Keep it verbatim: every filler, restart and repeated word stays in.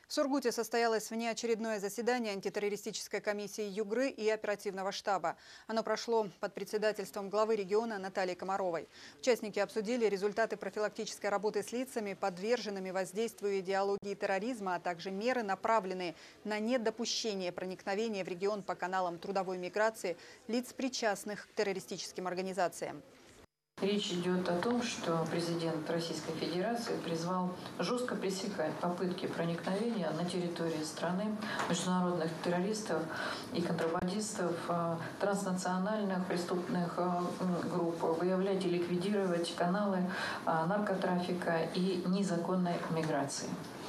В Сургуте состоялось внеочередное заседание антитеррористической комиссии Югры и оперативного штаба. Оно прошло под председательством главы региона Натальи Комаровой. Участники обсудили результаты профилактической работы с лицами, подверженными воздействию идеологии терроризма, а также меры, направленные на недопущение проникновения в регион по каналам трудовой миграции лиц, причастных к террористическим организациям. Речь идет о том, что президент Российской Федерации призвал жестко пресекать попытки проникновения на территории страны международных террористов и контрабандистов, транснациональных преступных групп, выявлять и ликвидировать каналы наркотрафика и незаконной миграции.